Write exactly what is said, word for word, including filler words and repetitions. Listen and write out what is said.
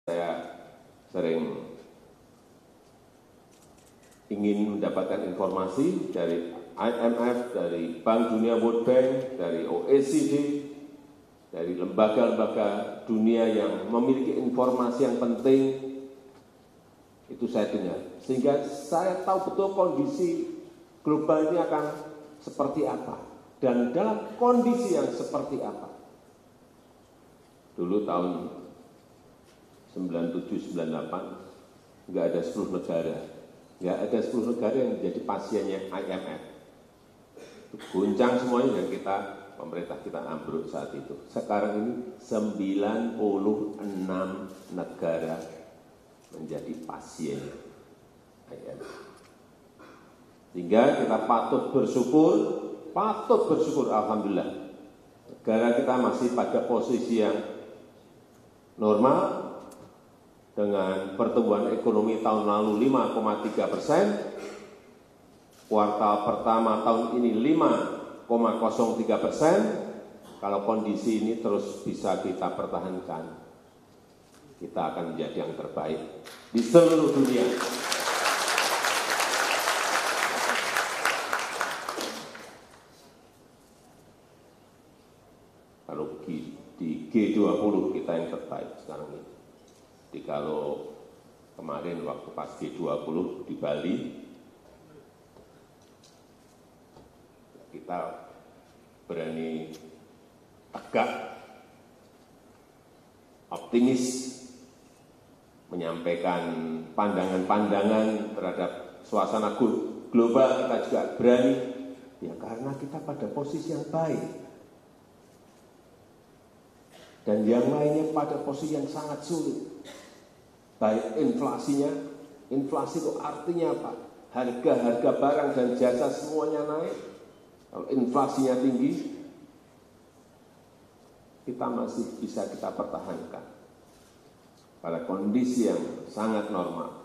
Saya sering ingin mendapatkan informasi dari I M F, dari Bank Dunia, World Bank, dari O E C D, dari lembaga-lembaga dunia yang memiliki informasi yang penting, itu saya dengar. Sehingga saya tahu betul kondisi global ini akan seperti apa, dan dalam kondisi yang seperti apa. Dulu tahun sembilan puluh tujuh sembilan puluh delapan, nggak ada sepuluh negara. Nggak ada sepuluh negara yang menjadi pasiennya I M F. Guncang semuanya dan kita, pemerintah kita ambruk saat itu. Sekarang ini sembilan puluh enam negara menjadi pasien I M F. Sehingga kita patut bersyukur, patut bersyukur Alhamdulillah. Negara kita masih pada posisi yang normal, dengan pertumbuhan ekonomi tahun lalu lima koma tiga persen, kuartal pertama tahun ini lima koma nol tiga persen. Kalau kondisi ini terus bisa kita pertahankan, kita akan menjadi yang terbaik di seluruh dunia. Kalau di G dua puluh kita yang terbaik sekarang ini. Jadi kalau kemarin waktu pas G dua puluh di Bali, kita berani tegak, optimis, menyampaikan pandangan-pandangan terhadap suasana global. Kita juga berani, ya karena kita pada posisi yang baik. Dan yang lainnya pada posisi yang sangat sulit. Baik inflasinya, inflasi itu artinya apa? Harga-harga barang dan jasa semuanya naik. Kalau inflasinya tinggi, kita masih bisa kita pertahankan pada kondisi yang sangat normal.